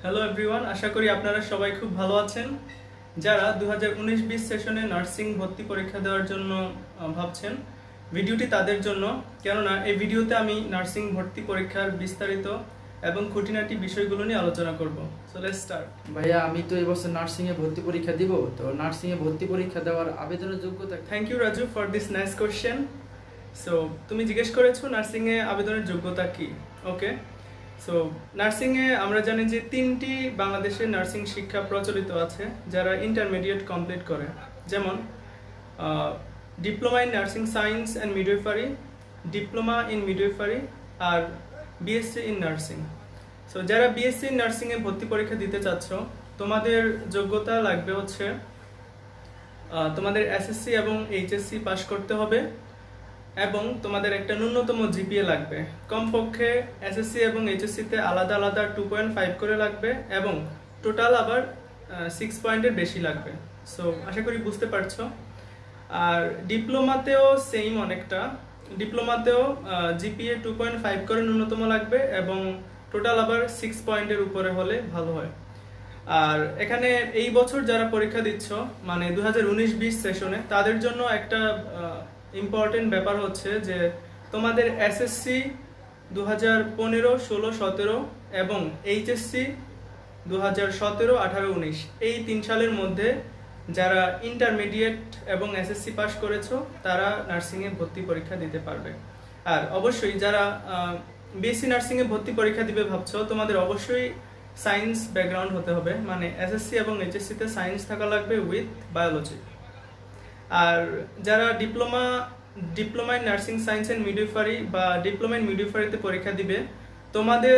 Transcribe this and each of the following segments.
Hello everyone, আশা করি আপনারা সবাই খুব ভালো আছেন। যারা 2019-20 সেশনে নার্সিং ভর্তি পরীক্ষা দেওয়ার জন্য ভাবছেন, ভিডিওটি তাদের জন্য। কেননা এই ভিডিওতে আমি নার্সিং ভর্তি পরীক্ষার বিস্তারিত এবং খুঁটিনাটি বিষয়গুলো নিয়ে আলোচনা করব। So let's start. ভাইয়া, আমি তো এবছর নার্সিং এ ভর্তি পরীক্ষা দিব, তো নার্সিং এ ভর্তি পরীক্ষা দেওয়ার আবেদনের যোগ্যতা। Thank you Raju for this nice question. So তুমি জিজ্ঞেস করেছো নার্সিং এ আবেদনের যোগ্যতা কি। ওকে, সো নার্সিংয়ে আমরা জানি যে তিনটি বাংলাদেশের নার্সিং শিক্ষা প্রচলিত আছে যারা ইন্টারমিডিয়েট কমপ্লিট করে, যেমন diploma in nursing science and midwifery, diploma in midwifery আর বিএসসি ইন নার্সিং। সো যারা বিএসসি ইন নার্সিংয়ে ভর্তি পরীক্ষা দিতে চাচ্ছ, তোমাদের যোগ্যতা লাগবে হচ্ছে তোমাদের এসএসসি এবং এইচএসসি পাশ করতে হবে এবং তোমাদের একটা ন্যূনতম জিপিএ লাগবে। কমপক্ষে এসএসসি এবং এইচএসসিতে আলাদা আলাদা 2.5 করে লাগবে এবং টোটাল আবার 6 পয়েন্টের বেশি লাগবে। সো আশা করি বুঝতে পারছো। আর ডিপ্লোমাতেও সেম অনেকটা, ডিপ্লোমাতেও জিপিএ 2.5 করে ন্যূনতম লাগবে এবং টোটাল আবার 6 পয়েন্টের উপরে হলে ভালো হয়। আর এখানে এই বছর যারা পরীক্ষা দিচ্ছ, মানে 2019-20 সেশনে, তাদের জন্য একটা ইম্পর্টেন্ট ব্যাপার হচ্ছে যে তোমাদের এসএসসি 2015, 16, 17 এবং এইচএসসি 2017, 18, 19 এই 3 সালের মধ্যে যারা ইন্টারমিডিয়েট এবং এসএসসি পাস করেছো তারা নার্সিংয়ে ভর্তি পরীক্ষা দিতে পারবে। আর অবশ্যই যারা বিএসসি নার্সিংয়ে ভর্তি পরীক্ষা দিবে ভাবছো, তোমাদের অবশ্যই সায়েন্স ব্যাকগ্রাউন্ড হতে হবে, মানে এসএসসি এবং এইচএসসিতে সায়েন্স থাকা লাগবে উইথ বায়োলজি। আর যারা diploma in nursing science and midwifery বা ডিপ্লোমা ইন মিডওয়াইফারিতে পরীক্ষা দিবে, তোমাদের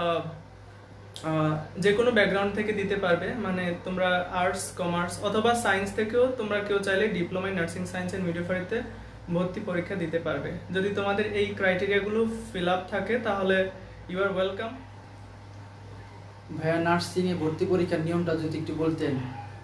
যে কোনো ব্যাকগ্রাউন্ড থেকে দিতে পারবে, মানে তোমরা আর্টস, কমার্স অথবা সায়েন্স থেকেও তোমরা কেউ চাইলে diploma in nursing science and মিডওয়াইফারিতে ভর্তি পরীক্ষা দিতে পারবে। যদি তোমাদের এই ক্রাইটেরিয়াগুলো ফিল আপ থাকে তাহলে ইউ আর ওয়েলকাম। ভাইয়া, নার্সিং এ ভর্তি পরীক্ষার নিয়মটা যদি একটু বলতেন।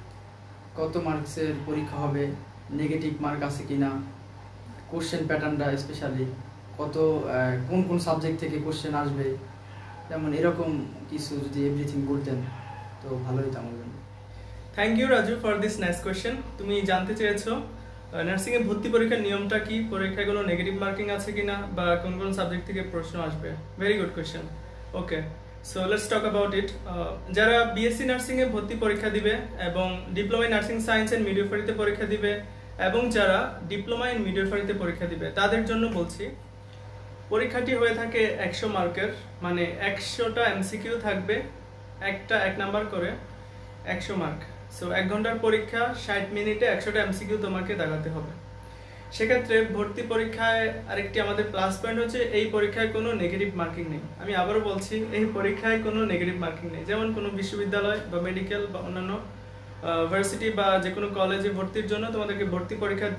কত মার্কসের পরীক্ষা হবে, নেগেটিভ মার্ক আছে কিনা, কোশ্চেন প্যাটার্নটা স্পেশালি কত, কোন কোন সাবজেক্ট থেকে কোশ্চেন আসবে, যেমন এরকম কিছু যদি এভরিথিং বলতেন তো ভালোই হতো আমার জন্য। Thank you Raju for this nice question. তুমি জানতে চেয়েছো নার্সিং এ ভর্তি পরীক্ষার নিয়মটা কি, পরীক্ষাগুলো নেগেটিভ মার্কিং আছে কিনা, বা কোন কোন সাবজেক্ট থেকে প্রশ্ন আসবে। Very good question. Okay, so let's talk about it. যারা বিএসসি নার্সিং এ ভর্তি পরীক্ষা দিবে এবং diploma in nursing science and মিডওয়াইফারিতে পরীক্ষা দিবে এবং যারা ডিপ্লোমা ইন মিডওয়াইফারিতে পরীক্ষা দিবে, তাদের জন্য বলছি পরীক্ষাটি হয়ে থাকে 100 মার্কের, মানে 100টা এমসিকিউ থাকবে, একটা 1 নাম্বার করে, 100 মার্ক। সো 1 ঘন্টার পরীক্ষা, 60 মিনিটে 100টা এমসিকিউ তোমাকে দাগাতে হবে। সেক্ষেত্রে ভর্তি পরীক্ষায় আরেকটি আমাদের প্লাস পয়েন্ট হচ্ছে এই পরীক্ষায় কোনো নেগেটিভ মার্কিং নেই। আমি আবারও বলছি, এই পরীক্ষায় কোনো নেগেটিভ মার্কিং নেই। যেমন কোনো বিশ্ববিদ্যালয় বা মেডিকেল বা অন্যান্য ভার্সিটি বা যে কোনো কলেজে ভর্তির জন্য তোমাদেরকে ভর্তি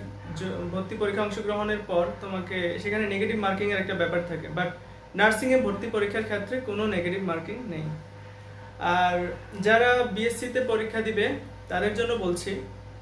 পরীক্ষা অংশগ্রহণের পর তোমাকে সেখানে নেগেটিভ মার্কিং এর একটা ব্যাপার থাকে, বাট নার্সিং এ ভর্তি পরীক্ষার ক্ষেত্রে কোনো নেগেটিভ মার্কিং নেই। আর যারা বিএসসি তে পরীক্ষা দিবে তাদের জন্য বলছি,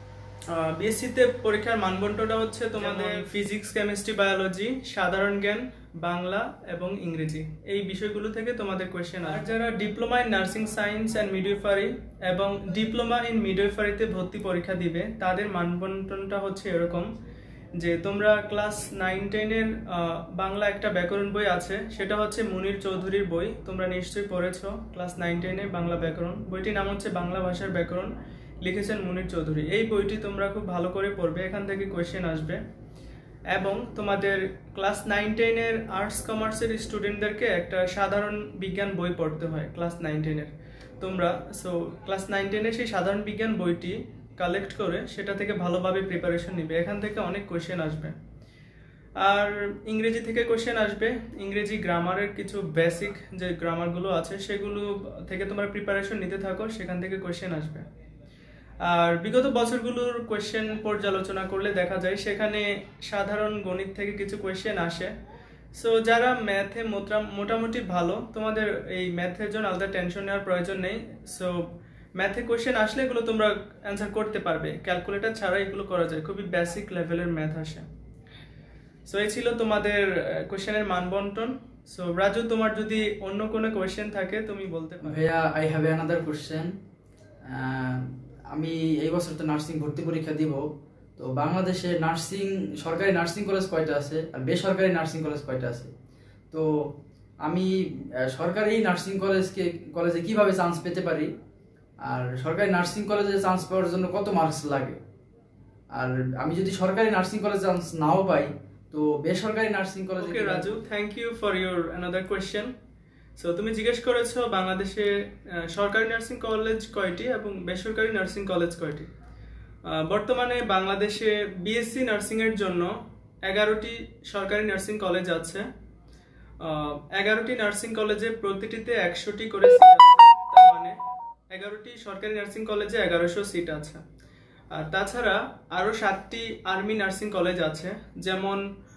বিএসসি তে পরীক্ষার মানদণ্ডটা হচ্ছে তোমাদের ফিজিক্স, কেমিস্ট্রি, বায়োলজি, সাধারণ জ্ঞান, বাংলা এবং ইংরেজি, এই বিষয়গুলো থেকে তোমাদের কোয়েশ্চেন। আর যারা diploma in nursing science and midwifery এবং ডিপ্লোমা ইন মিডওয়াইফারিতে ভর্তি পরীক্ষা দিবে, তাদের মানদণ্ডটা হচ্ছে এরকম যে তোমরা ক্লাস 9-10 এর বাংলা একটা ব্যাকরণ বই আছে, সেটা হচ্ছে মুনির চৌধুরীর বই, তোমরা নিশ্চয়ই পড়েছো। ক্লাস 9-10 এর বাংলা ব্যাকরণ বইটির নাম হচ্ছে বাংলা ভাষার ব্যাকরণ, লিখেছেন মুনির চৌধুরী। এই বইটি তোমরা খুব ভালো করে পড়বে, এখান থেকে কোয়েশ্চেন আসবে। এবং তোমাদের ক্লাস 9-10 এর আর্টস কমার্সের স্টুডেন্টদেরকে একটা সাধারণ বিজ্ঞান বই পড়তে হয় ক্লাস 9-10 এর। তোমরা ক্লাস 9-10 এর সেই সাধারণ বিজ্ঞান বইটি কালেক্ট করে সেটা থেকে ভালোভাবে প্রিপারেশন নিবে, এখান থেকে অনেক কোয়েশ্চেন আসবে। আর ইংরেজি থেকে কোয়েশ্চেন আসবে, ইংরেজি গ্রামারের কিছু বেসিক যে গ্রামারগুলো আছে সেগুলো থেকে তোমরা প্রিপারেশন নিতে থাকো, সেখান থেকে কোয়েশ্চেন আসবে। আর বিগত বছরগুলোর কোয়েশ্চেন পর্যালোচনা করলে দেখা যায় সেখানে সাধারণ গণিত থেকে কিছু কোয়েশ্চেন আসে। সো যারা ম্যাথে মোটামুটি ভালো, তোমাদের এই ম্যাথের জন্য আলাদা টেনশন নেওয়ার প্রয়োজন নেই। সো ম্যাথে কোয়েশ্চেন আসলে এগুলো তোমরা অ্যান্সার করতে পারবে, ক্যালকুলেটর ছাড়া এগুলো করা যায়, খুবই বেসিক লেভেলের ম্যাথ আসে। সো এই ছিল তোমাদের কোয়েশ্চেনের মানবন্টন। সো রাজু, তোমার যদি অন্য কোনো কোয়েশ্চেন থাকে তুমি বলতে পারো। ভাইয়া, আই হ্যাভ অ্যানাদার কোশ্চেন। আমি এই বছর তো নার্সিং ভর্তি পরীক্ষা দিব, তো বাংলাদেশে নার্সিং সরকারি নার্সিং কলেজ কয়টা আছে আর বেসরকারি নার্সিং কলেজ কয়টা আছে? তো আমি সরকারি নার্সিং কলেজে কিভাবে চান্স পেতে পারি, আর সরকারি নার্সিং কলেজে চান্স পাওয়ার জন্য কত মার্কস লাগে? আর আমি যদি সরকারি নার্সিং কলেজে চান্স নাও পাই, তো বেসরকারি নার্সিং কলেজে okay Raju, thank you for your another question. So তুমি জিজ্ঞেস করেছো বাংলাদেশে সরকারি নার্সিং কলেজ কয়টি এবং বেসরকারি নার্সিং কলেজ কয়টি। বর্তমানে বাংলাদেশে বিএসসি নার্সিং এর জন্য 11টি সরকারি নার্সিং কলেজ আছে। 11টি নার্সিং কলেজে প্রতিটিতে 100টি করে সিট আছে, তার মানে 11টি সরকারি নার্সিং কলেজে 1100 সিট আছে। আর তাছাড়া আরও 7টি আর্মি নার্সিং কলেজ আছে, যেমন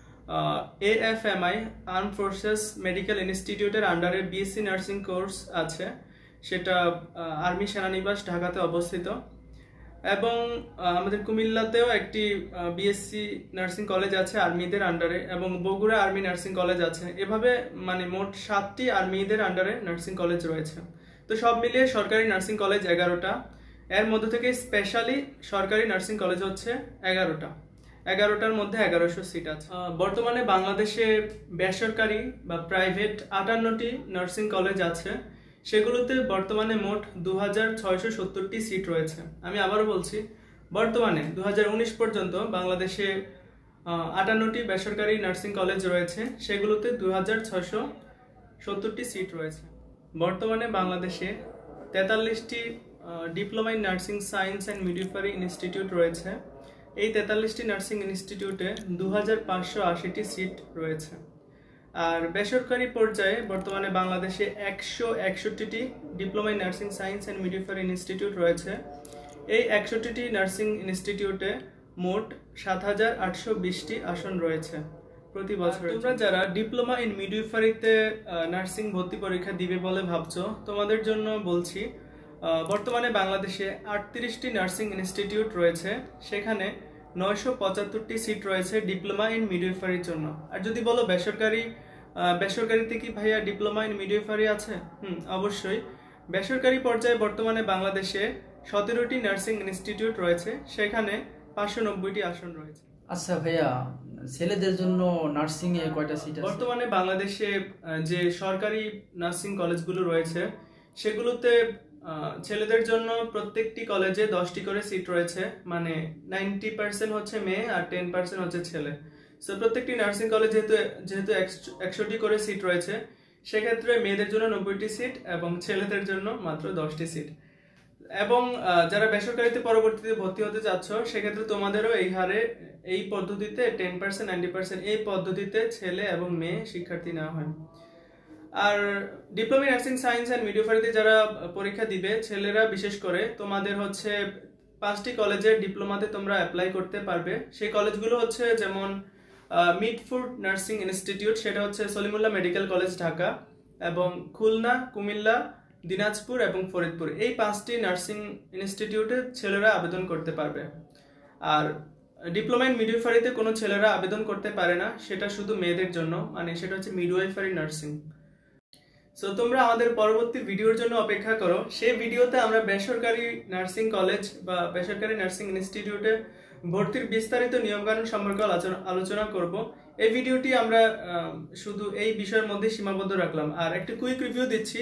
AFMI আর্ম ফোর্সেস মেডিকেল ইনস্টিটিউটের আন্ডারে বিএসসি নার্সিং কোর্স আছে, সেটা আর্মি সেনানিবাস ঢাকাতে অবস্থিত। এবং আমাদের কুমিল্লাতেও একটি বিএসসি নার্সিং কলেজ আছে আর্মিদের আন্ডারে, এবং বগুড়া আর্মি নার্সিং কলেজ আছে। এভাবে মানে মোট 7টি আর্মিদের আন্ডারে নার্সিং কলেজ রয়েছে। তো সব মিলিয়ে সরকারি নার্সিং কলেজ 11টা, এর মধ্যে থেকে স্পেশালি সরকারি নার্সিং কলেজ হচ্ছে 11টা। 11টার মধ্যে 1100 সিট আছে। বর্তমানে বাংলাদেশে বেসরকারি বা প্রাইভেট 58টি নার্সিং কলেজ আছে, সেগুলোতে বর্তমানে মোট 2670টি সিট রয়েছে। আমি আবারও বলছি, বর্তমানে 2019 পর্যন্ত বাংলাদেশে 58টি বেসরকারি নার্সিং কলেজ রয়েছে, সেগুলোতে 2670টি সিট রয়েছে। বর্তমানে বাংলাদেশে 43টি diploma in nursing science and midwifery institute রয়েছে। এই 43টি নার্সিং ইনস্টিটিউটে 2580টি সিট রয়েছে। আর বেসরকারি পর্যায়ে বর্তমানে বাংলাদেশে 161টি diploma in nursing science and midwifery institute রয়েছে। এই 61টি নার্সিং ইনস্টিটিউটে মোট 7820টি আসন রয়েছে প্রতি বছর। তোমরা যারা ডিপ্লোমা ইন মিডওয়াইফারিতে নার্সিং ভর্তি পরীক্ষা দিবে বলে ভাবছো, তোমাদের জন্য বলছি, বর্তমানে বাংলাদেশে 38টি নার্সিং ইনস্টিটিউট রয়েছে, সেখানে 975টি সিট রয়েছে ডিপ্লোমা ইন মিডওয়াইফারির জন্য। আর যদি বলো বেসরকারিতে কি ভাইয়া ডিপ্লোমা ইন মিডওয়াইফারি আছে? অবশ্যই। বেসরকারি পর্যায়ে বর্তমানে বাংলাদেশে 17টি নার্সিং ইনস্টিটিউট রয়েছে, সেখানে 590টি আসন রয়েছে। আচ্ছা ভাইয়া, ছেলেদের জন্য নার্সিং এ কয়টা সিট আছে? বর্তমানে বাংলাদেশে যে সরকারি নার্সিং কলেজগুলো রয়েছে, সেগুলোতে ছেলেদের জন্য প্রত্যেকটি কলেজে 10টি করে সিট রয়েছে, মানে 90% হচ্ছে মেয়ে আর 10% হচ্ছে ছেলে। সো প্রত্যেকটি নার্সিং কলেজ যেহেতু 100টি করে সিট রয়েছে, সেক্ষেত্রে মেয়েদের জন্য 90টি সিট এবং ছেলেদের জন্য মাত্র 10টি সিট। এবং যারা বেসরকারিতে পরবর্তীতে ভর্তি হতে চাচ্ছ, সেক্ষেত্রে তোমাদেরও এই পদ্ধতিতে 10% 90% এই পদ্ধতিতে ছেলে এবং মেয়ে শিক্ষার্থী নেওয়া হয়। আর ডিপ্লোমা নার্সিং সায়েন্স অ্যান্ড মিডওয়াইফারিতে যারা পরীক্ষা দিবে, ছেলেরা বিশেষ করে, তোমাদের হচ্ছে 5টি কলেজের ডিপ্লোমাতে তোমরা অ্যাপ্লাই করতে পারবে। সেই কলেজগুলো হচ্ছে যেমন মিডফুড নার্সিং ইনস্টিটিউট, সেটা হচ্ছে সলিমুল্লাহ মেডিকেল কলেজ ঢাকা, এবং খুলনা, কুমিল্লা, দিনাজপুর এবং ফরিদপুর। এই 5টি নার্সিং ইনস্টিটিউটে ছেলেরা আবেদন করতে পারবে। আর ডিপ্লোমা ইন মিডওয়াইফারিতে কোনো ছেলেরা আবেদন করতে পারে না, সেটা শুধু মেয়েদের জন্য, মানে সেটা হচ্ছে মিডওয়াইফারি নার্সিং। সো তোমরা আমাদের পরবর্তী ভিডিওর জন্য অপেক্ষা করো। সেই ভিডিওতে আমরা বেসরকারি নার্সিং কলেজ বা বেসরকারি নার্সিং ইনস্টিটিউটে ভর্তির বিস্তারিত নিয়মকানুন সম্পর্কে আলোচনা করব। এই ভিডিওটি আমরা শুধু এই বিষয়ের মধ্যে সীমাবদ্ধ রাখলাম। আর একটা কুইক রিভিউ দিচ্ছি,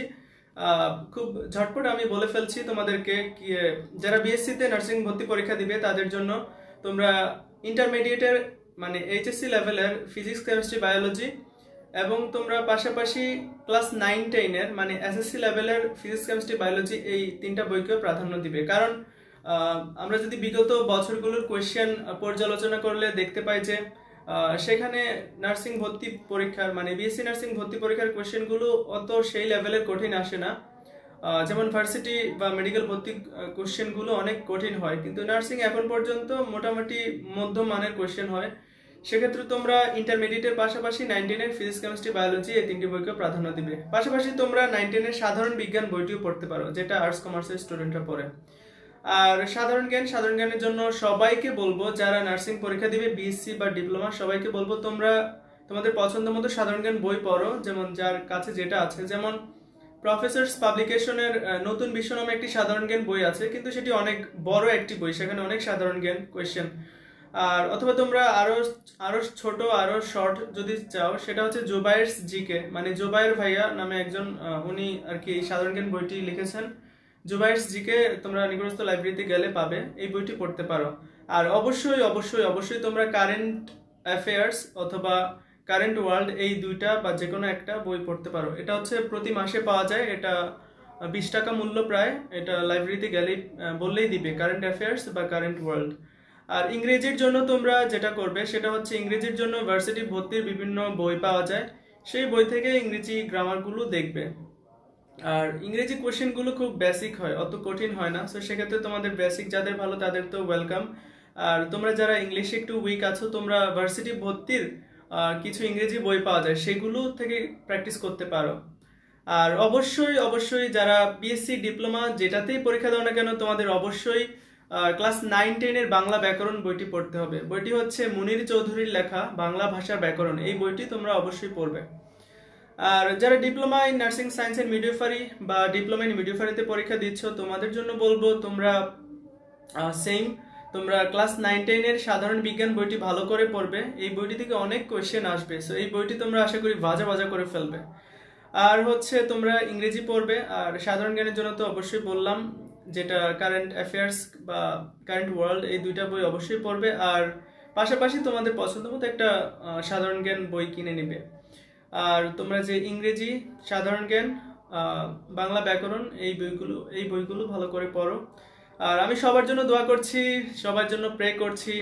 খুব ঝটপট আমি বলে ফেলছি তোমাদেরকে, যারা বিএসসিতে নার্সিং ভর্তি পরীক্ষা দিবে তাদের জন্য তোমরা ইন্টারমিডিয়েটের মানে এইচএসসি লেভেলের ফিজিক্স, কেমিস্ট্রি, বায়োলজি, এবং তোমরা পাশাপাশি ক্লাস 9-10 মানে এসএসসি লেভেলের ফিজিক্স, কেমিস্ট্রি, বায়োলজি এই 3টা বইকেও প্রাধান্য দিবে। কারণ আমরা যদি বিগত বছরগুলোর কোয়েশ্চেন পর্যালোচনা করলে দেখতে পাই যে সেখানে নার্সিং ভর্তি পরীক্ষার মানে বিএসসি নার্সিং ভর্তি পরীক্ষার কোয়েশ্চেনগুলো অত সেই লেভেলের কঠিন আসে না। যেমন ভার্সিটি বা মেডিকেল ভর্তি কোয়েশ্চেনগুলো অনেক কঠিন হয়, কিন্তু নার্সিং এখন পর্যন্ত মোটামুটি মধ্যম মানের কোয়েশ্চেন হয়। সেক্ষেত্রে তোমরা ইন্টারমিডিয়েটের পাশাপাশি 9-10 ফিজিক্স, কেমিস্ট্রি, বায়োলজি এই 3টি বইকে প্রাধান্য দিবে। পাশাপাশি তোমরা 9-10 সাধারণ বিজ্ঞান বইটিও পড়তে পারো, যেটা আর্টস কমার্সের স্টুডেন্টরা পড়ে। আর সাধারণ জ্ঞানের জন্য সবাইকে বলবো, যারা নার্সিং পরীক্ষা দিবে বিএসসি বা ডিপ্লোমা, সবাইকে বলবো তোমাদের পছন্দ মতো সাধারণ জ্ঞান বই পড়ো, যেমন যার কাছে যেটা আছে। যেমন প্রফেসরস পাবলিকেশনের নতুন বিশ্ব নামে একটি সাধারণ জ্ঞান বই আছে, কিন্তু সেটি অনেক বড় একটি বই, সেখানে অনেক সাধারণ জ্ঞান কোয়েশ্চেন। আর অথবা তোমরা আরো আরো ছোট আরো শর্ট যদি চাও, সেটা হচ্ছে জুবাইরস জিকে, মানে জুবাইর ভাইয়া নামে একজন উনি আর কি এই সাধারণ জ্ঞান বইটি লিখেছেন। জুবাইরস জিকে তোমরা নিকটস্থ লাইব্রেরিতে গেলে পাবে, এই বইটি পড়তে পারো। আর অবশ্যই অবশ্যই অবশ্যই তোমরা কারেন্ট অ্যাফেয়ার্স অথবা কারেন্ট ওয়ার্ল্ড, এই দুইটা বা যে কোনো একটা বই পড়তে পারো। এটা হচ্ছে প্রতি মাসে পাওয়া যায়, এটা 20 টাকা মূল্য প্রায়। এটা লাইব্রেরিতে গেলেই বললেই দিবে কারেন্ট অ্যাফেয়ার্স বা কারেন্ট ওয়ার্ল্ড। আর ইংরেজির জন্য তোমরা যেটা করবে সেটা হচ্ছে ইংরেজির জন্য ভার্সিটি ভর্তির বিভিন্ন বই পাওয়া যায়, সেই বই থেকে ইংরেজি গ্রামারগুলো দেখবে। আর ইংরেজি কোশ্চেনগুলো খুব বেসিক হয়, অত কঠিন হয় না। সো সেক্ষেত্রে তোমাদের বেসিক যাদের ভালো তাদের তো ওয়েলকাম। আর তোমরা যারা ইংলিশে একটু উইক আছো, তোমরা ভার্সিটি ভর্তির কিছু ইংরেজি বই পাওয়া যায়, সেগুলো থেকে প্র্যাকটিস করতে পারো। আর অবশ্যই অবশ্যই যারা বিএসসি ডিপ্লোমা যেটাতেই পরীক্ষা দাও না কেন, তোমাদের অবশ্যই ক্লাস 9-10 এর বাংলা ব্যাকরণ বইটি পড়তে হবে। বইটি হচ্ছে মুনির চৌধুরীর লেখা বাংলা ভাষার ব্যাকরণ, এই বইটি তোমরা অবশ্যই পড়বে। আর যারা diploma in nursing science and midwifery বা ডিপ্লোমা ইন মিডওয়াইফারিতে পরীক্ষা দিচ্ছ, তোমাদের জন্য বলবো তোমরা সেম, তোমরা ক্লাস 9-10 এর সাধারণ বিজ্ঞান বইটি ভালো করে পড়বে। এই বইটি থেকে অনেক কোয়েশ্চেন আসবে, সো এই বইটি তোমরা আশা করি ভাজা ভাজা করে ফেলবে। আর হচ্ছে তোমরা ইংরেজি পড়বে। আর সাধারণ জ্ঞানের জন্য তো অবশ্যই বললাম, যেটা কারেন্ট অ্যাফেয়ার্স বা কারেন্ট ওয়ার্ল্ড, এই দুইটা বই অবশ্যই পড়বে। আর পাশাপাশি তোমাদের পছন্দ মতো একটা সাধারণ জ্ঞান বই কিনে নিবে। আর তোমরা যে ইংরেজি, সাধারণ জ্ঞান, বাংলা ব্যাকরণ, এই বইগুলো ভালো করে পড়ো। আর আমি সবার জন্য দোয়া করছি, সবার জন্য প্রে করছি,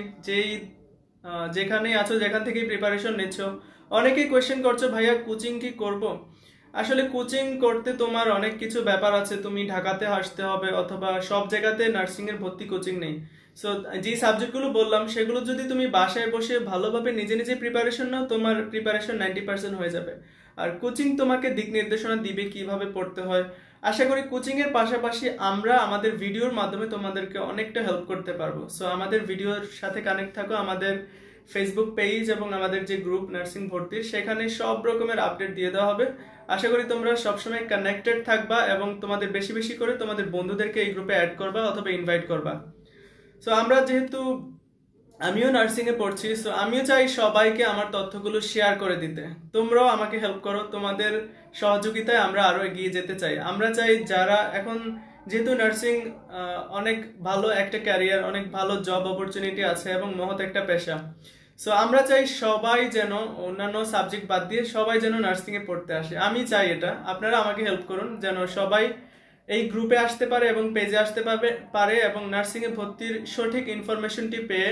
যেখানেই আছো, যেখান থেকেই প্রিপারেশন নিচ্ছ। অনেকেই কোয়েশ্চেন করছো, ভাইয়া কোচিং কি করব? আসলে কোচিং করতে তোমার অনেক কিছু ব্যাপার আছে, তুমি ঢাকাতে আসতে হবে, অথবা সব জায়গাতে নার্সিং এর ভর্তি কোচিং নেই। সো যে সাবজেক্টগুলো বললাম সেগুলো যদি তুমি বাসায় বসে ভালোভাবে নিজে নিজে প্রিপারেশন নাও, তোমার প্রিপারেশন 90% হয়ে যাবে। আর কোচিং তোমাকে দিক নির্দেশনা দিবে কিভাবে পড়তে হয়। আশা করি কোচিং এর পাশাপাশি আমরা আমাদের ভিডিওর মাধ্যমে তোমাদেরকে অনেকটা হেল্প করতে পারবো। সো আমাদের ভিডিওর সাথে কানেক্ট থাকো, আমাদের ফেসবুক পেজ এবং আমাদের যে গ্রুপ নার্সিং ভর্তির, সেখানে সব রকমের আপডেট দিয়ে দেওয়া হবে। আশা করি তোমরা সবসময় কানেক্টেড থাকবা এবং তোমাদের বেশি বেশি করে তোমাদের বন্ধুদেরকে এই গ্রুপে অ্যাড করবা অথবা ইনভাইট করবা। সো আমরা যেহেতু আমিও নার্সিং এ পড়ছি, সো আমিও চাই সবাইকে আমার তথ্যগুলো শেয়ার করে দিতে। তোমরাও আমাকে হেল্প করো, তোমাদের সহযোগিতায় আমরা আরো এগিয়ে যেতে চাই। আমরা চাই যারা এখন, যেহেতু নার্সিং অনেক ভালো একটা ক্যারিয়ার, অনেক ভালো জব অপরচুনিটি আছে এবং মহৎ একটা পেশা। সো আমরা চাই সবাই যেন অন্যান্য সাবজেক্ট বাদ দিয়ে সবাই যেন নার্সিং এ পড়তে আসে। আমি চাই এটা, আপনারা আমাকে হেল্প করুন যেন সবাই এই গ্রুপে আসতে পারে এবং পেজে আসতে পারে এবং নার্সিং এ ভর্তির সঠিক ইনফরমেশনটি পেয়ে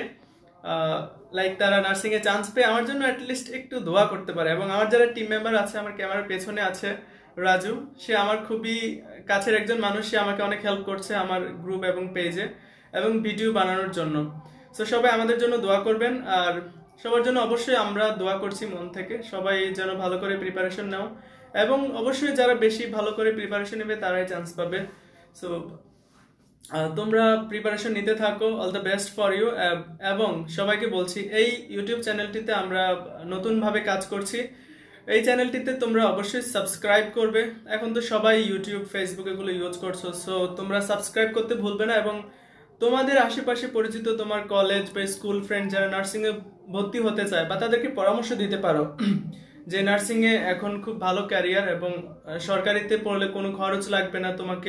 লাইক তারা নার্সিং এ চান্স পেয়ে আমার জন্য অ্যাটলিস্ট একটু দোয়া করতে পারে। এবং আমার যারা টিম মেম্বার আছে, আমার ক্যামেরার পেছনে আছে রাজু, সে আমার খুবই কাছের একজন মানুষ, সে আমাকে অনেক হেল্প করছে আমার গ্রুপ এবং পেজে এবং ভিডিও বানানোর জন্য। সো সবাই আমাদের জন্য দোয়া করবেন। আর সবার জন্য অবশ্যই আমরা দোয়া করছি মন থেকে, সবাই যেন ভালো করে প্রিপারেশন নাও এবং অবশ্যই যারা বেশি ভালো করে প্রিপারেশন নেবে তারাই চান্স পাবে। সো তোমরা প্রিপারেশন নিতে থাকো, all the best for you. এবং সবাইকে বলছি, এই ইউটিউব চ্যানেলটিতে আমরা নতুনভাবে কাজ করছি। এই চ্যানেলটিতে তোমরা অবশ্যই সাবস্ক্রাইব করবে। এখন তো সবাই ইউটিউব, ফেসবুক এগুলো ইউজ করছো, সো তোমরা সাবস্ক্রাইব করতে ভুলবে না। এবং তোমাদের আশেপাশে পরিচিত তোমার কলেজ বা স্কুল ফ্রেন্ড যারা নার্সিং এ ভর্তি হতে চায়, বা তাদেরকে পরামর্শ দিতে পারো যে নার্সিং এ এখন খুব ভালো ক্যারিয়ার এবং সরকারিতে পড়লে কোনো খরচ লাগবে না, তোমাকে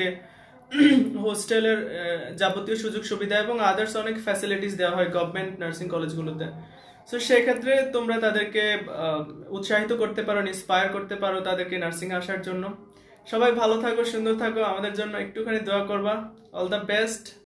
হোস্টেলের যাবতীয় সুযোগ সুবিধা এবং আদার্স অনেক ফ্যাসিলিটিস দেওয়া হয় গভর্নমেন্ট নার্সিং কলেজগুলোতে। সো সেক্ষেত্রে তোমরা তাদেরকে উৎসাহিত করতে পারো, ইন্সপায়ার করতে পারো তাদেরকে নার্সিং আসার জন্য। সবাই ভালো থাকো, সুন্দর থাকো, আমাদের জন্য একটুখানি দোয়া করবা। All the best.